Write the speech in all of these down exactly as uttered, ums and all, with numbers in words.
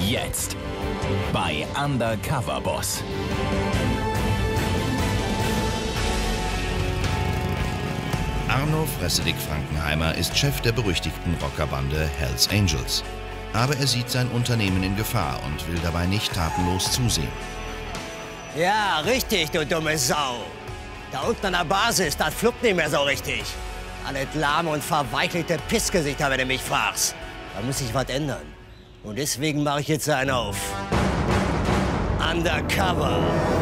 Jetzt bei Undercover Boss. Arno Fressedick Frankenheimer ist Chef der berüchtigten Rockerbande Hells Angels. Aber er sieht sein Unternehmen in Gefahr und will dabei nicht tatenlos zusehen. Ja, richtig, du dumme Sau. Da unten an der Basis, das fluppt nicht mehr so richtig. Alle lahme und verweichlichte Pissgesichter, wenn du mich fragst. Da muss sich was ändern. Und deswegen mache ich jetzt einen auf. Undercover.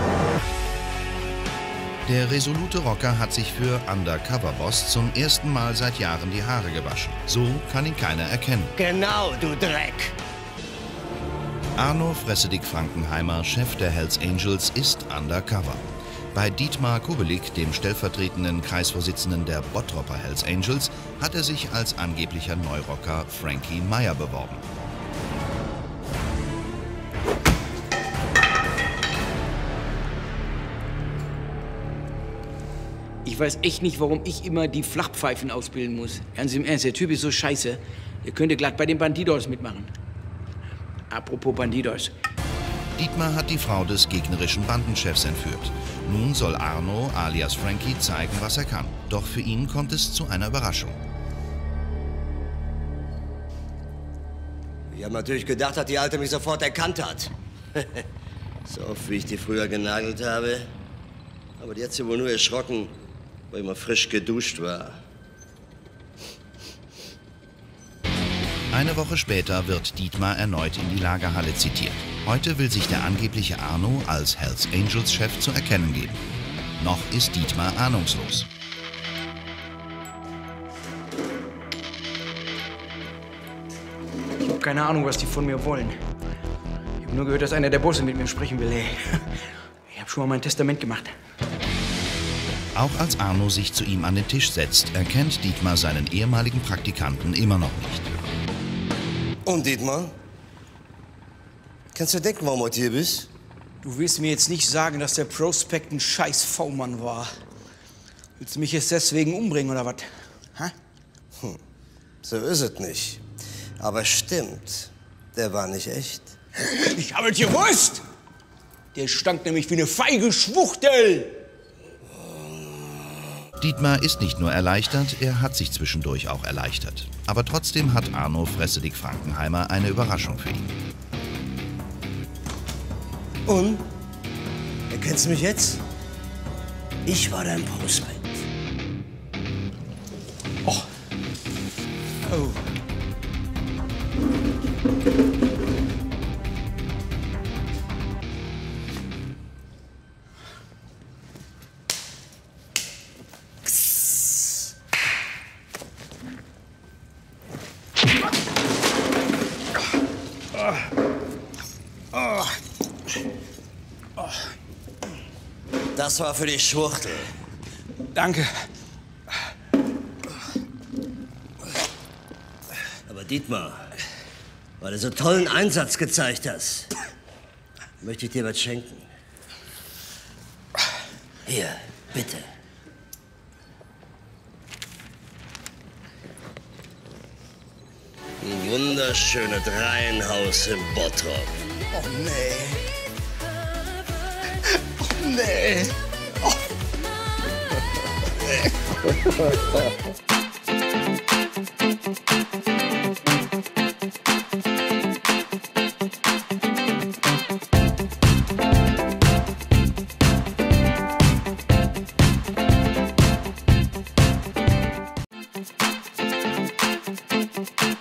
Der resolute Rocker hat sich für Undercover Boss zum ersten Mal seit Jahren die Haare gewaschen. So kann ihn keiner erkennen. Genau, du Dreck. Arno Fressedick Frankenheimer, Chef der Hells Angels, ist undercover. Bei Dietmar Kubelik, dem stellvertretenden Kreisvorsitzenden der Bottropper Hells Angels, hat er sich als angeblicher Neurocker Frankie Meyer beworben. Ich weiß echt nicht, warum ich immer die Flachpfeifen ausbilden muss. Ganz im Ernst, der Typ ist so scheiße. Der könnte glatt bei den Bandidos mitmachen. Apropos Bandidos. Dietmar hat die Frau des gegnerischen Bandenchefs entführt. Nun soll Arno alias Frankie zeigen, was er kann. Doch für ihn kommt es zu einer Überraschung. Ich habe natürlich gedacht, dass die Alte mich sofort erkannt hat. So oft, wie ich die früher genagelt habe. Aber die hat sie wohl nur erschrocken, weil ich mal frisch geduscht war. Eine Woche später wird Dietmar erneut in die Lagerhalle zitiert. Heute will sich der angebliche Arno als Hells Angels Chef zu erkennen geben. Noch ist Dietmar ahnungslos. Ich habe keine Ahnung, was die von mir wollen. Ich habe nur gehört, dass einer der Bosse mit mir sprechen will. Ey. Ich habe schon mal mein Testament gemacht. Auch als Arno sich zu ihm an den Tisch setzt, erkennt Dietmar seinen ehemaligen Praktikanten immer noch nicht. Und Dietmar? Kannst du denken, warum du heute hier bist? Du willst mir jetzt nicht sagen, dass der Prospect ein scheiß V-Mann war. Willst du mich jetzt deswegen umbringen, oder was? Hä? Hm. So ist es nicht. Aber stimmt, der war nicht echt. Ich habe es gewusst! Der stank nämlich wie eine feige Schwuchtel! Dietmar ist nicht nur erleichtert, er hat sich zwischendurch auch erleichtert. Aber trotzdem hat Arno Fressedick Frankenheimer eine Überraschung für ihn. Und? Erkennst du mich jetzt? Ich war dein Prospect. Oh. Oh. Das war für die Schwuchtel. Danke. Aber Dietmar, weil du so tollen Einsatz gezeigt hast, möchte ich dir was schenken. Hier, bitte. Ein wunderschönes Reihenhaus im Bottrop. Oh, nee. Oh, nee. Oh. Nee.